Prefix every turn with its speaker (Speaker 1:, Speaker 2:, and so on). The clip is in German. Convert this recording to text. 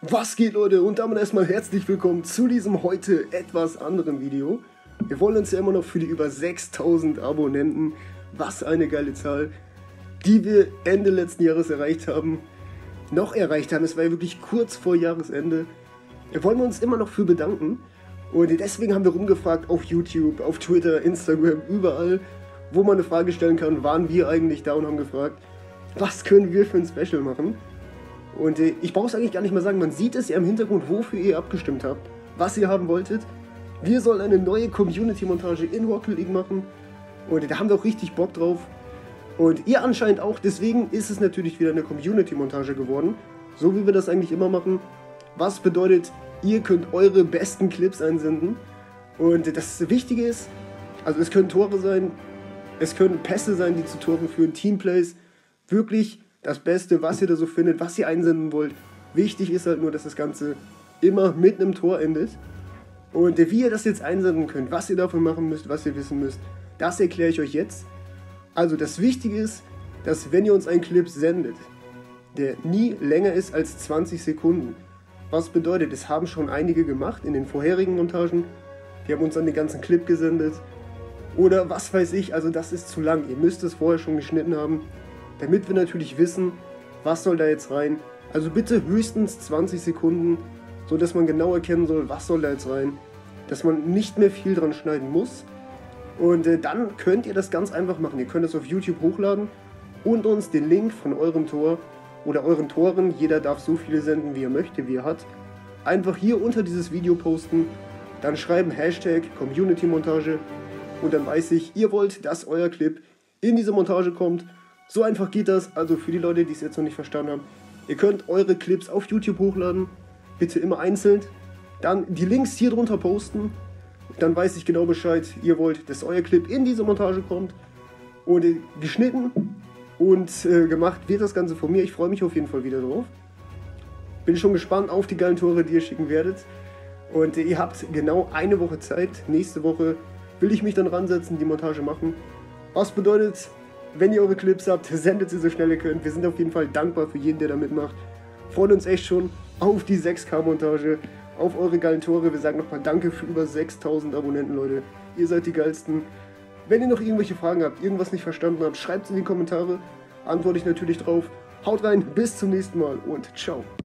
Speaker 1: Was geht, Leute, und damit erstmal herzlich willkommen zu diesem heute etwas anderen Video. Wir wollen uns ja immer noch für die über 6000 Abonnenten, was eine geile Zahl, die wir Ende letzten Jahres erreicht haben, noch erreicht haben. Es war ja wirklich kurz vor Jahresende. Wir wollen uns immer noch für bedanken und deswegen haben wir rumgefragt auf YouTube, auf Twitter, Instagram, überall, wo man eine Frage stellen kann, waren wir eigentlich da und haben gefragt, was können wir für ein Special machen? Und ich brauche es eigentlich gar nicht mehr sagen, man sieht es ja im Hintergrund, wofür ihr abgestimmt habt, was ihr haben wolltet. Wir sollen eine neue Community-Montage in Rocket League machen und da haben wir auch richtig Bock drauf. Und ihr anscheinend auch, deswegen ist es natürlich wieder eine Community-Montage geworden, so wie wir das eigentlich immer machen. Was bedeutet, ihr könnt eure besten Clips einsenden und das Wichtige ist, also es können Tore sein, es können Pässe sein, die zu Toren führen, Teamplays, wirklich das Beste, was ihr da so findet, was ihr einsenden wollt. Wichtig ist halt nur, dass das Ganze immer mit einem Tor endet. Und wie ihr das jetzt einsenden könnt, was ihr dafür machen müsst, was ihr wissen müsst, das erkläre ich euch jetzt. Also das Wichtige ist, dass wenn ihr uns einen Clip sendet, der nie länger ist als 20 Sekunden, was bedeutet, es haben schon einige gemacht in den vorherigen Montagen, die haben uns dann den ganzen Clip gesendet oder was weiß ich, also das ist zu lang, ihr müsst es vorher schon geschnitten haben, damit wir natürlich wissen, was soll da jetzt rein. Also bitte höchstens 20 Sekunden, so dass man genau erkennen soll, was soll da jetzt rein. Dass man nicht mehr viel dran schneiden muss. Und dann könnt ihr das ganz einfach machen. Ihr könnt es auf YouTube hochladen und uns den Link von eurem Tor oder euren Toren, jeder darf so viele senden, wie er möchte, wie er hat, einfach hier unter dieses Video posten, dann schreiben Hashtag Community-Montage und dann weiß ich, ihr wollt, dass euer Clip in diese Montage kommt. So einfach geht das, also für die Leute, die es jetzt noch nicht verstanden haben. Ihr könnt eure Clips auf YouTube hochladen, bitte immer einzeln. Dann die Links hier drunter posten. Dann weiß ich genau Bescheid, ihr wollt, dass euer Clip in diese Montage kommt. Und geschnitten und gemacht wird das Ganze von mir. Ich freue mich auf jeden Fall wieder drauf. Bin schon gespannt auf die geilen Tore, die ihr schicken werdet. Und ihr habt genau eine Woche Zeit. Nächste Woche will ich mich dann ransetzen, die Montage machen. Was bedeutet, wenn ihr eure Clips habt, sendet sie so schnell ihr könnt. Wir sind auf jeden Fall dankbar für jeden, der da mitmacht. Freuen uns echt schon auf die 6K-Montage, auf eure geilen Tore. Wir sagen nochmal Danke für über 6000 Abonnenten, Leute. Ihr seid die geilsten. Wenn ihr noch irgendwelche Fragen habt, irgendwas nicht verstanden habt, schreibt es in die Kommentare. Antworte ich natürlich drauf. Haut rein, bis zum nächsten Mal und ciao.